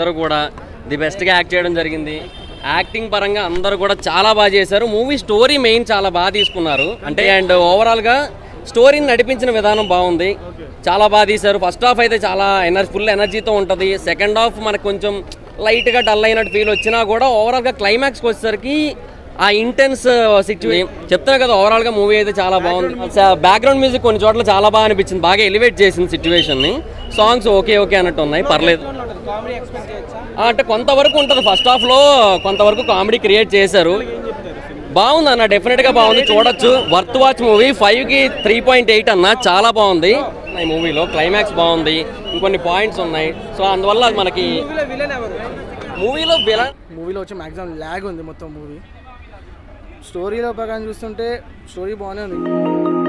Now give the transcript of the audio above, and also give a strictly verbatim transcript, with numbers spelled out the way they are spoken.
ఇద్దరు కూడా ది బెస్ట్గా యాక్ట్ చేయడం జరిగింది. యాక్టింగ్ పరంగా అందరూ కూడా చాలా బాగా చేశారు. మూవీ స్టోరీ మెయిన్ చాలా బాగా తీసుకున్నారు అంటే అండ్ ఓవరాల్గా స్టోరీని నడిపించిన విధానం బాగుంది, చాలా బాగా తీశారు. ఫస్ట్ హాఫ్ అయితే చాలా ఎనర్జీ ఫుల్ ఎనర్జీతో ఉంటుంది. సెకండ్ హాఫ్ మనకు కొంచెం లైట్గా డల్ అయినట్టు ఫీల్ వచ్చినా కూడా ఓవరాల్గా క్లైమాక్స్కి వచ్చేసరికి ఆ ఇంటెన్స్ సిచ్యువేషన్ చెప్తున్నా కదా. ఓవరాల్గా మూవీ అయితే చాలా బాగుంది. బ్యాక్గ్రౌండ్ మ్యూజిక్ కొన్ని చోట్ల చాలా బాగా అనిపించింది, బాగా ఎలివేట్ చేసింది సిచ్యువేషన్ని. సాంగ్స్ ఓకే ఓకే అన్నట్టు ఉన్నాయి, పర్లేదు. అంటే కొంతవరకు ఉంటుంది, ఫస్ట్ హాఫ్లో కొంతవరకు కామెడీ క్రియేట్ చేశారు. బాగుంది అన్న, డెఫినెట్గా బాగుంది, చూడొచ్చు. Worth watch movie. ఫైవ్కి త్రీ పాయింట్ ఎయిట్ అన్న, చాలా బాగుంది. ఈ మూవీలో క్లైమాక్స్ బాగుంది, ఇంకొన్ని పాయింట్స్ ఉన్నాయి. సో అందువల్ల మనకి మూవీలో విలన్ మూవీలో వచ్చి మ్యాక్సిమం ల్యాగ్ ఉంది మొత్తం మూవీ. స్టోరీలో ప్రకారం చూస్తుంటే స్టోరీ బాగానే ఉంది.